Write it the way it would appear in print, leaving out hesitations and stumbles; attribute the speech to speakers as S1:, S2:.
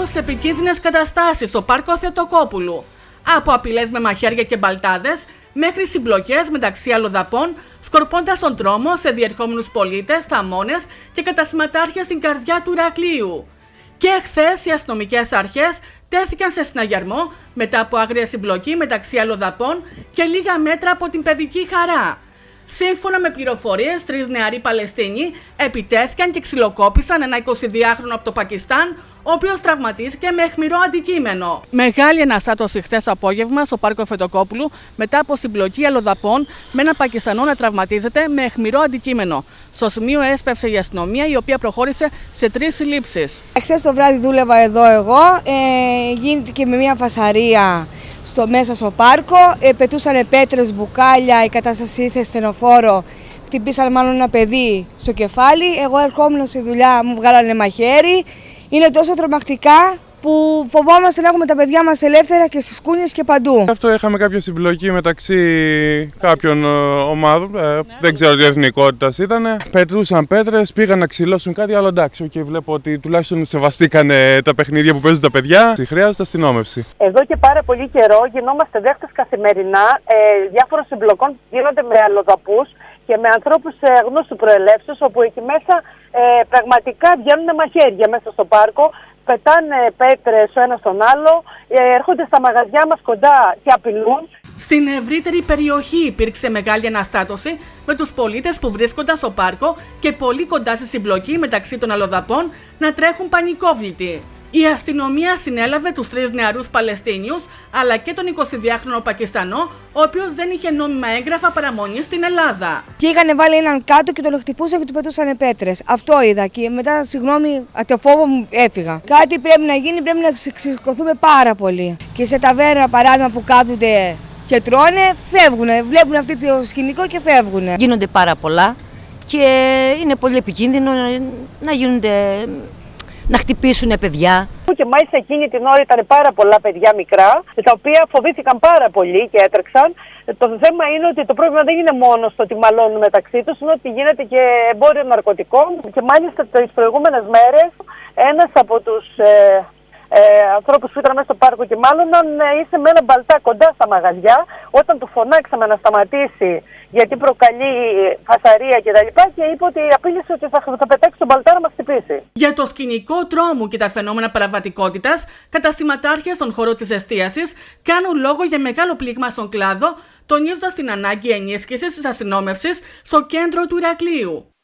S1: σε επικίνδυνες καταστάσεις στο πάρκο Θεοτοκόπουλου. Από απειλές με μαχαίρια και μπαλτάδες μέχρι συμπλοκές μεταξύ αλλοδαπών, σκορπώντας τον τρόμο σε διερχόμενους πολίτες, θαμώνες και κατασηματάρχες στην καρδιά του Ηρακλείου. Και χθες οι αστυνομικές αρχές τέθηκαν σε συναγερμό μετά από άγρια συμπλοκή μεταξύ αλλοδαπών και λίγα μέτρα από την παιδική χαρά. Σύμφωνα με πληροφορίες, 3 νεαροί Παλαιστίνοι επιτέθηκαν και ξυλοκόπησαν ένα 22χρονο από το Πακιστάν, ο οποίος τραυματίστηκε με αιχμηρό αντικείμενο. Μεγάλη αναστάτωση χθες απόγευμα στο πάρκο Θεοτοκόπουλου μετά από συμπλοκή αλλοδαπών με έναν Πακιστανό να τραυματίζεται με αιχμηρό αντικείμενο. Στο σημείο έσπευσε η αστυνομία, η οποία προχώρησε σε 3 συλλήψεις.
S2: Χθες το βράδυ δούλευα εδώ εγώ, γίνεται και με μια φασαρία μέσα στο πάρκο, πετούσανε πέτρες, μπουκάλια, η κατάσταση ήρθε στενοφόρο, χτυπήσανε μάλλον ένα παιδί στο κεφάλι, εγώ ερχόμουν στη δουλειά, μου βγάλανε μαχαίρι. Είναι τόσο τρομακτικά που φοβόμαστε να έχουμε τα παιδιά μας ελεύθερα και στις κούνιες και παντού.
S3: Αυτό είχαμε κάποια συμπλοκή μεταξύ κάποιων ομάδων, δεν ξέρω τι εθνικότητας ήταν. Πετούσαν πέτρες, πήγαν να ξυλώσουν κάτι, αλλά εντάξει, βλέπω ότι τουλάχιστον σεβαστήκανε τα παιχνίδια που παίζουν τα παιδιά. Χρειάζεται αστυνόμευση.
S4: Εδώ και πάρα πολύ καιρό γινόμαστε δέχτες καθημερινά διάφορων συμπλοκών που γίνονται με αλλοδαπούς και με ανθρώπους γνώστου προελεύσεως, όπου εκεί μέσα πραγματικά βγαίνουν μαχαίρια μέσα στο πάρκο, πετάνε πέτρες ο ένας στον άλλο, έρχονται στα μαγαζιά μας κοντά και απειλούν.
S1: Στην ευρύτερη περιοχή υπήρξε μεγάλη αναστάτωση με τους πολίτες που βρίσκονταν στο πάρκο και πολύ κοντά στη συμπλοκή μεταξύ των αλλοδαπών να τρέχουν πανικόβλητοι. Η αστυνομία συνέλαβε τους 3 νεαρούς Παλαιστίνιους αλλά και τον 22χρονο Πακιστανό, ο οποίος δεν είχε νόμιμα έγγραφα παραμονής στην Ελλάδα.
S2: Και είχαν βάλει έναν κάτω και τον χτυπούσαν και του πετούσαν πέτρες. Αυτό είδα και μετά, συγγνώμη, από φόβο μου έφυγα. Κάτι πρέπει να γίνει, πρέπει να ξεσηκωθούμε πάρα πολύ. Και σε ταβέρνα, παράδειγμα, που κάθονται και τρώνε, φεύγουν. Βλέπουν αυτό το σκηνικό και φεύγουν.
S5: Γίνονται πάρα πολλά και είναι πολύ επικίνδυνο να γίνονται. Να χτυπήσουν παιδιά.
S4: Και μάλιστα εκείνη την ώρα ήταν πάρα πολλά παιδιά μικρά, τα οποία φοβήθηκαν πάρα πολύ και έτρεξαν. Το θέμα είναι ότι το πρόβλημα δεν είναι μόνο στο ότι μαλώνουν μεταξύ τους, είναι ότι γίνεται και εμπόριο ναρκωτικών. Και μάλιστα τις προηγούμενες μέρες ένας από τους ανθρώπους που ήταν μέσα στο πάρκο και μάλλοναν ήρθε με ένα μπαλτά κοντά στα μαγαζιά. Όταν του φωνάξαμε να σταματήσει γιατί προκαλεί φασαρία κτλ. Και είπε ότι απείλησε ότι θα πετάξει τον μπαλτά να μας χτυπήσει.
S1: Για το σκηνικό τρόμου και τα φαινόμενα παραβατικότητας, καταστηματάρχες στον χώρο της εστίασης κάνουν λόγο για μεγάλο πλήγμα στον κλάδο, τονίζοντας την ανάγκη ενίσχυσης της αστυνόμευσης στο κέντρο του Ηρακλείου.